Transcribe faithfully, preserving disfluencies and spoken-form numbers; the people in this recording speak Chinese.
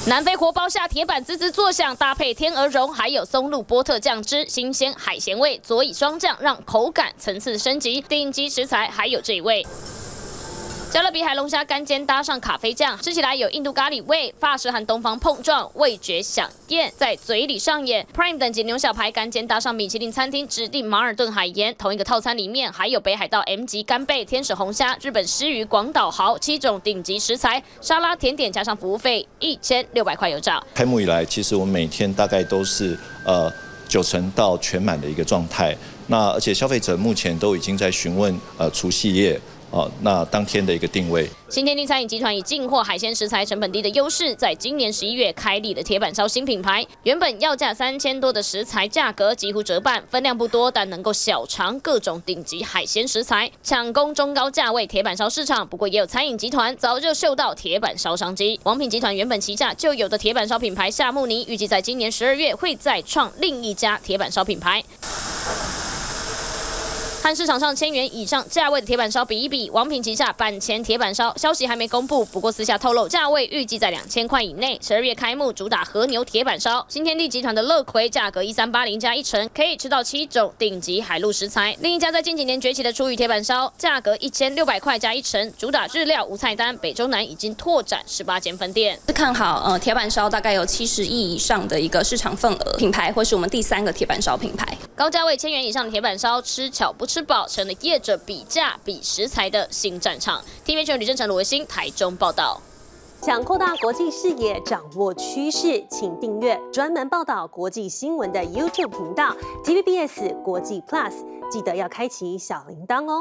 南非活包下铁板滋滋作响，搭配天鹅绒还有松露波特酱汁，新鲜海鲜味佐以双酱，让口感层次升级。顶级食材还有这一位。 加勒比海龙虾干煎搭上咖啡酱，吃起来有印度咖喱味，法式和东方碰撞，味觉响艳，在嘴里上演。Prime 等级牛小排干煎搭上米其林餐厅指定马尔顿海盐，同一个套餐里面还有北海道 M 级干贝、天使红虾、日本狮鱼、广岛蚝七种顶级食材，沙拉、甜点加上服务费一千六百块有找。 开幕以来，其实我们每天大概都是呃九成到全满的一个状态。那而且消费者目前都已经在询问呃除夕夜。 哦，那当天的一个定位。 新天地餐饮集团以进货海鲜食材成本低的优势，在今年十一月开立了铁板烧新品牌。原本要价三千多的食材价格几乎折半，分量不多，但能够小尝各种顶级海鲜食材，抢攻中高价位铁板烧市场。不过也有餐饮集团早就嗅到铁板烧商机。王品集团原本旗下就有的铁板烧品牌夏慕尼，预计在今年十二月会再创另一家铁板烧品牌。 和市场上千元以上价位的铁板烧比一比，王品旗下板前铁板烧消息还没公布，不过私下透露价位预计在两千块以内。十二月开幕，主打和牛铁板烧。新天地集团的乐葵价格一三八零加一成，可以吃到七种顶级海陆食材。另一家在近几年崛起的初宇铁板烧，价格一千六百块加一成，主打日料无菜单。北中南已经拓展十八间分店。 是看好呃铁板烧大概有七十亿以上的一个市场份额，品牌会是我们第三个铁板烧品牌。 高价位千元以上的铁板烧，吃巧不吃饱，成了业者比价比食材的新战场。T V B 全吕正成、罗维新台中报道。 想扩大国际视野，掌握趋势，请订阅专门报道国际新闻的 YouTube 频道 T V B S 国际 Plus， 记得要开启小铃铛哦。